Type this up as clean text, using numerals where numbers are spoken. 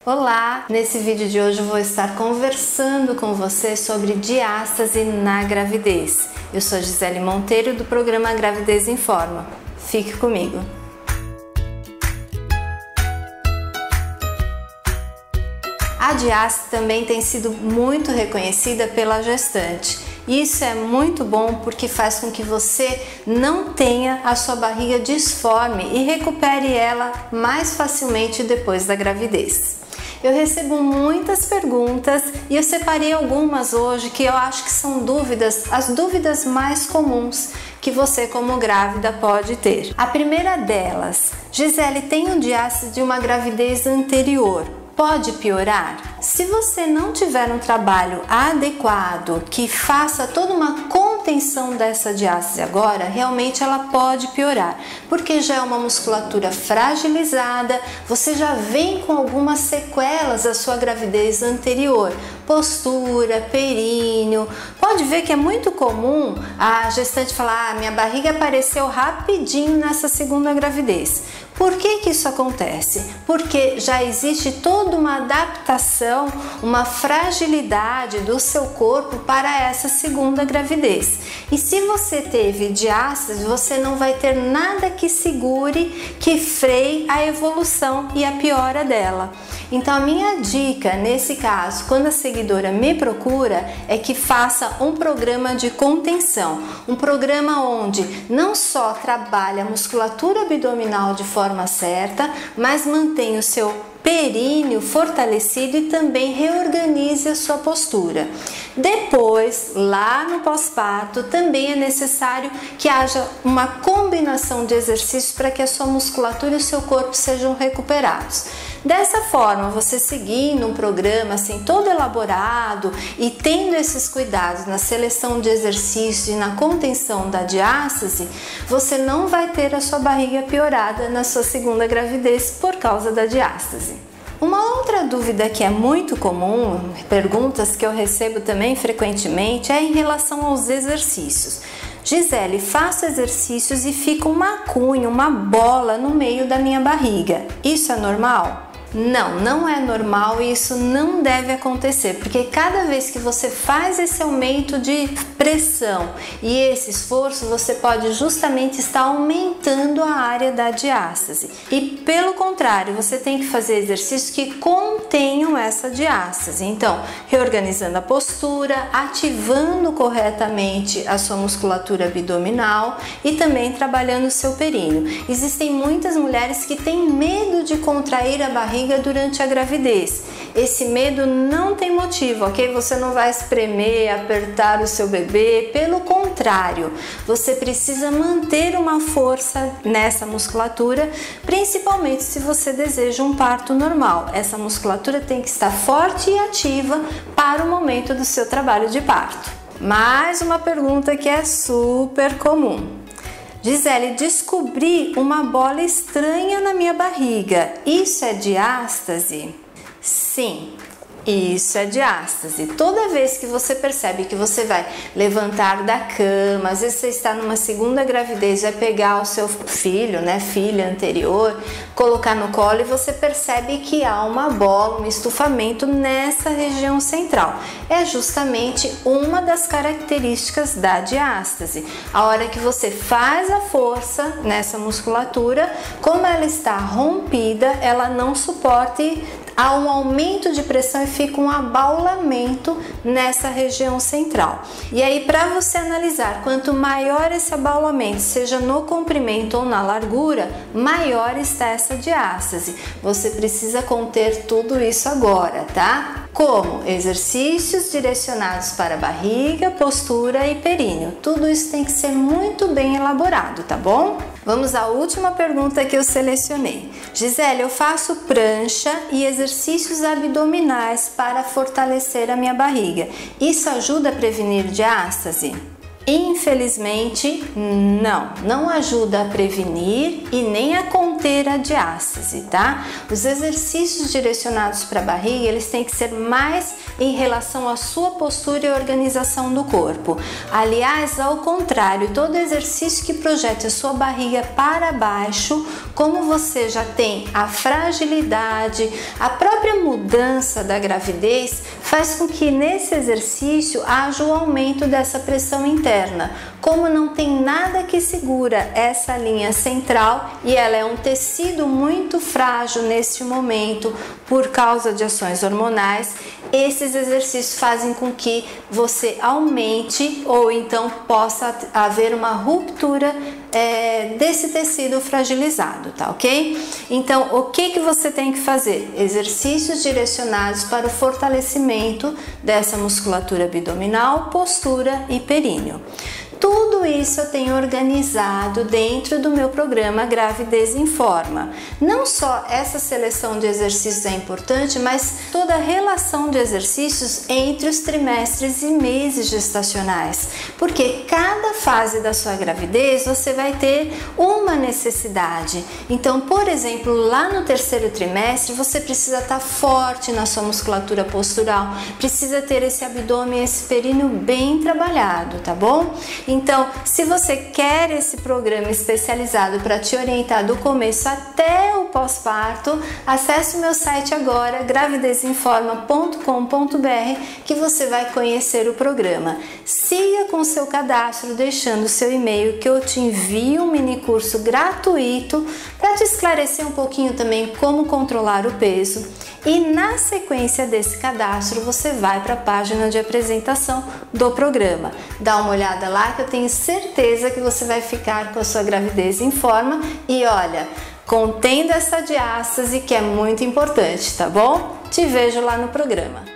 Olá! Nesse vídeo de hoje eu vou estar conversando com você sobre diástase na gravidez. Eu sou Gisele Monteiro do programa Gravidez em Forma. Fique comigo! A diástase também tem sido muito reconhecida pela gestante. Isso é muito bom porque faz com que você não tenha a sua barriga disforme e recupere ela mais facilmente depois da gravidez. Eu recebo muitas perguntas e eu separei algumas hoje que eu acho que são as dúvidas mais comuns que você como grávida pode ter. A primeira delas: Gisele, tenho diástase de uma gravidez anterior. Pode piorar? Se você não tiver um trabalho adequado que faça toda uma contenção dessa diástase agora, realmente ela pode piorar, porque já é uma musculatura fragilizada, você já vem com algumas sequelas da sua gravidez anterior, postura, períneo. Pode ver que é muito comum a gestante falar: minha barriga apareceu rapidinho nessa segunda gravidez. Por que isso acontece? Porque já existe toda uma adaptação, uma fragilidade do seu corpo para essa segunda gravidez. E se você teve diástase, você não vai ter nada que segure, que freie a evolução e a piora dela. Então a minha dica nesse caso, quando a seguidora me procura, é que faça um programa de contenção, um programa onde não só trabalha a musculatura abdominal de forma certa, mas mantém o seu períneo fortalecido e também reorganize a sua postura. Depois, lá no pós-parto, também é necessário que haja uma combinação de exercícios para que a sua musculatura e o seu corpo sejam recuperados. Dessa forma, você seguindo um programa assim todo elaborado e tendo esses cuidados na seleção de exercícios e na contenção da diástase, você não vai ter a sua barriga piorada na sua segunda gravidez por causa da diástase. Uma outra dúvida que é muito comum, perguntas que eu recebo também frequentemente, é em relação aos exercícios. Gisele, faço exercícios e fica uma cunha, uma bola no meio da minha barriga. Isso é normal? Não, não é normal e isso não deve acontecer, porque cada vez que você faz esse aumento de pressão e esse esforço, você pode justamente estar aumentando a área da diástase. E pelo contrário, você tem que fazer exercícios que contenham essa diástase. Então, reorganizando a postura, ativando corretamente a sua musculatura abdominal e também trabalhando o seu períneo. Existem muitas mulheres que têm medo de contrair a barriga durante a gravidez. Esse medo não tem motivo, ok? Você não vai espremer, apertar o seu bebê, pelo contrário, você precisa manter uma força nessa musculatura, principalmente se você deseja um parto normal. Essa musculatura tem que estar forte e ativa para o momento do seu trabalho de parto. Mais uma pergunta que é super comum. Gisele, descobri uma bola estranha na minha barriga. Isso é diástase? Sim, isso é diástase. Toda vez que você percebe que você vai levantar da cama, às vezes você está numa segunda gravidez, vai pegar o seu filho, filha anterior, colocar no colo e você percebe que há uma bola, um estufamento nessa região central. É justamente uma das características da diástase. A hora que você faz a força nessa musculatura, como ela está rompida, ela não suporta e há um aumento de pressão e fica um abaulamento nessa região central. E aí, para você analisar, quanto maior esse abaulamento, seja no comprimento ou na largura, maior está essa diástase. Você precisa conter tudo isso agora, tá? Como? Exercícios direcionados para barriga, postura e períneo. Tudo isso tem que ser muito bem elaborado, tá bom? Vamos à última pergunta que eu selecionei. Gisele, eu faço prancha e exercícios abdominais para fortalecer a minha barriga. Isso ajuda a prevenir diástase? Infelizmente, não ajuda a prevenir e nem a conter a diástase, tá? Os exercícios direcionados para a barriga, eles têm que ser mais em relação à sua postura e organização do corpo. Aliás, ao contrário, todo exercício que projete a sua barriga para baixo, como você já tem a fragilidade, a própria mudança da gravidez, faz com que nesse exercício haja o aumento dessa pressão interna. Como não tem nada que segura essa linha central e ela é um tecido muito frágil neste momento por causa de ações hormonais, esses exercícios fazem com que você aumente ou então possa haver uma ruptura desse tecido fragilizado, tá ok? Então, o que você tem que fazer? Exercícios direcionados para o fortalecimento dessa musculatura abdominal, postura e períneo. Tudo isso eu tenho organizado dentro do meu programa Gravidez em Forma. Não só essa seleção de exercícios é importante, mas toda a relação de exercícios entre os trimestres e meses gestacionais. Porque cada fase da sua gravidez você vai ter uma necessidade. Então, por exemplo, lá no terceiro trimestre você precisa estar forte na sua musculatura postural, precisa ter esse abdômen, esse períneo bem trabalhado, tá bom? Então, se você quer esse programa especializado para te orientar do começo até o pós-parto, acesse o meu site agora, gravidezinforma.com.br, que você vai conhecer o programa. Siga com o seu cadastro, deixando o seu e-mail, que eu te envio um mini curso gratuito para te esclarecer um pouquinho também como controlar o peso. E na sequência desse cadastro você vai para a página de apresentação do programa. Dá uma olhada lá que eu tenho certeza que você vai ficar com a sua gravidez em forma e olha, contendo essa diástase que é muito importante, tá bom? Te vejo lá no programa.